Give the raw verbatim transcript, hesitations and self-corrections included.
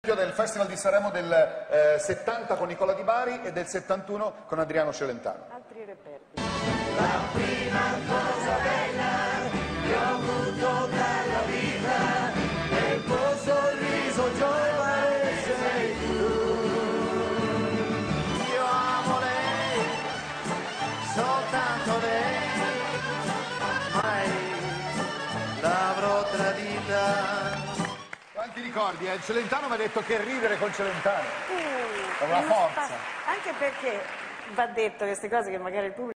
del Festival di Sanremo del eh, settanta con Nicola Di Bari e del settantuno con Adriano Celentano. Altri reperti. La prima cosa bella che ho avuto dalla vita è il tuo sorriso giovane sei tu. Io amo lei, soltanto lei, mai l'avrò tradita. Quanti ricordi? Eh? Celentano mi ha detto che ridere con Celentano Uh, è una non forza. sta- Anche perché va detto queste cose che magari il pubblico